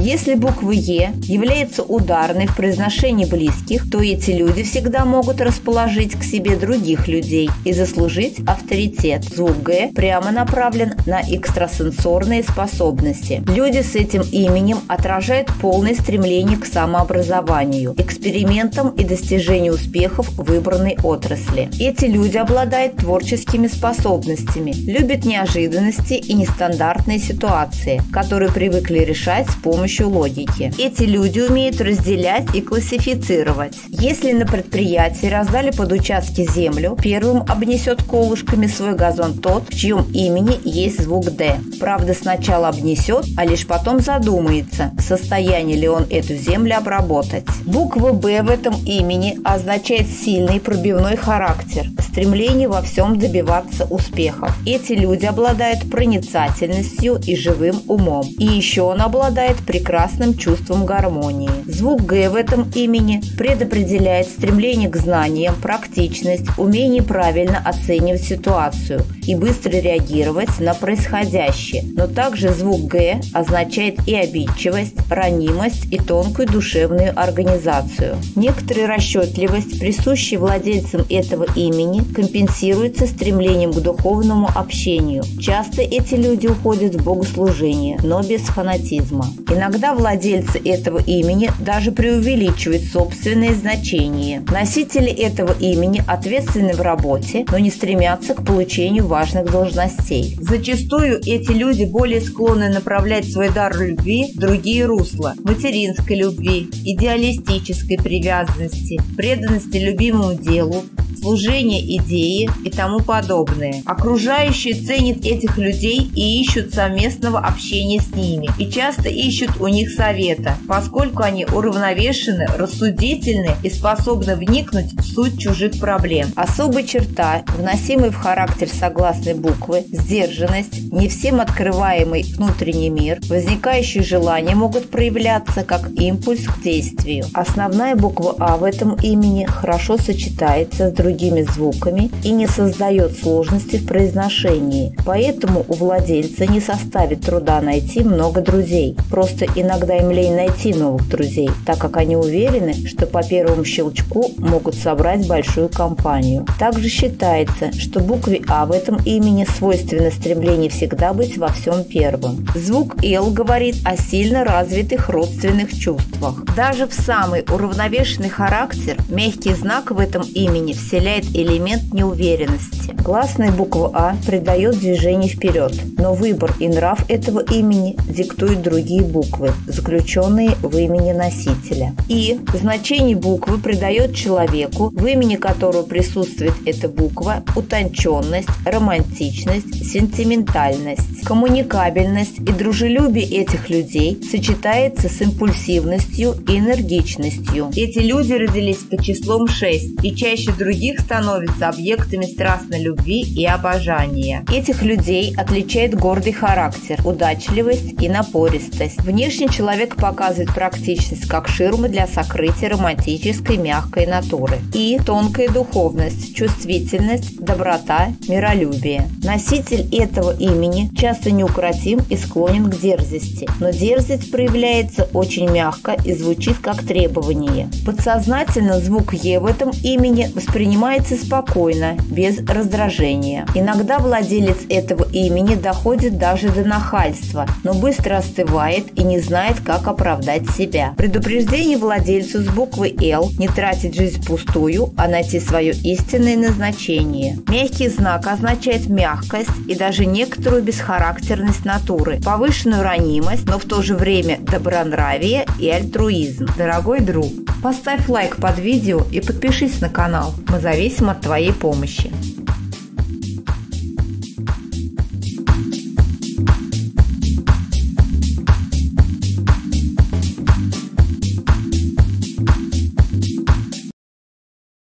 Если буква «Е» является ударной в произношении близких, то эти люди всегда могут расположить к себе других людей и заслужить авторитет. Звук «Г» прямо направлен на экстрасенсорные способности. Люди с этим именем отражают полное стремление к самообразованию, экспериментам и достижению успехов в выбранной отрасли. Эти люди обладают творческими способностями, любят неожиданности и нестандартные ситуации, которые привыкли решать с помощью логики. Эти люди умеют разделять и классифицировать. Если на предприятии раздали под участки землю, первым обнесет колышками свой газон тот, в чьем имени есть звук «Д». Правда, сначала обнесет, а лишь потом задумается, в состоянии ли он эту землю обработать. Буква «Б» в этом имени означает сильный пробивной характер, стремление во всем добиваться успехов. Эти люди обладают проницательностью и живым умом. И еще он обладает прекрасным чувством гармонии. Звук «Г» в этом имени предопределяет стремление к знаниям, практичность, умение правильно оценивать ситуацию и быстро реагировать на происходящее. Но также звук «Г» означает и обидчивость, ранимость и тонкую душевную организацию. Некоторая расчетливость, присущая владельцам этого имени, компенсируется стремлением к духовному общению. Часто эти люди уходят в богослужение, но без фанатизма. Иногда владельцы этого имени даже преувеличивают собственное значение. Носители этого имени ответственны в работе, но не стремятся к получению важных должностей. Зачастую эти люди более склонны направлять свой дар любви в другие русла: материнской любви, идеалистической привязанности, преданности любимому делу, служение идеи и тому подобное. Окружающие ценят этих людей и ищут совместного общения с ними, и часто ищут у них совета, поскольку они уравновешены, рассудительны и способны вникнуть в суть чужих проблем. Особая черта, вносимая в характер согласной буквы, сдержанность, не всем открываемый внутренний мир, возникающие желания могут проявляться как импульс к действию. Основная буква «А» в этом имени хорошо сочетается с другими звуками и не создает сложности в произношении. Поэтому у владельца не составит труда найти много друзей. Просто иногда им лень найти новых друзей, так как они уверены, что по первому щелчку могут собрать большую компанию. Также считается, что букве «А» в этом имени свойственно стремление всегда быть во всем первым. Звук «Л» говорит о сильно развитых родственных чувствах. Даже в самый уравновешенный характер мягкий знак в этом имени вселяет элемент неуверенности. Гласная буква «А» придает движение вперед, но выбор и нрав этого имени диктуют другие буквы, заключенные в имени носителя. И значение буквы придает человеку, в имени которого присутствует эта буква, утонченность, романтичность, сентиментальность. Коммуникабельность и дружелюбие этих людей сочетается с импульсивностью и энергичностью. Эти люди родились под числом 6 и чаще других становятся объектами страстной любви и обожания. Этих людей отличает гордый характер, удачливость и напористость. Внешне человек показывает практичность как ширмы для сокрытия романтической мягкой натуры. И тонкая духовность, чувствительность, доброта, миролюбие. Носитель этого имени часто неукротим и склонен к дерзости, но дерзость проявляется очень мягко и звучит как требование. Подсознательно звук «Е» в этом имени воспринимается спокойно, без раздражения. Иногда владелец этого имени доходит даже до нахальства, но быстро остывает и не знает, как оправдать себя. Предупреждение владельцу с буквой «Л» не тратить жизнь впустую, а найти свое истинное назначение. Мягкий знак означает мягкость и даже некоторую бесхарактерность натуры, повышенную ранимость, но в то же время добронравие и альтруизм. Дорогой друг, поставь лайк под видео и подпишись на канал. Мы зависим от твоей помощи.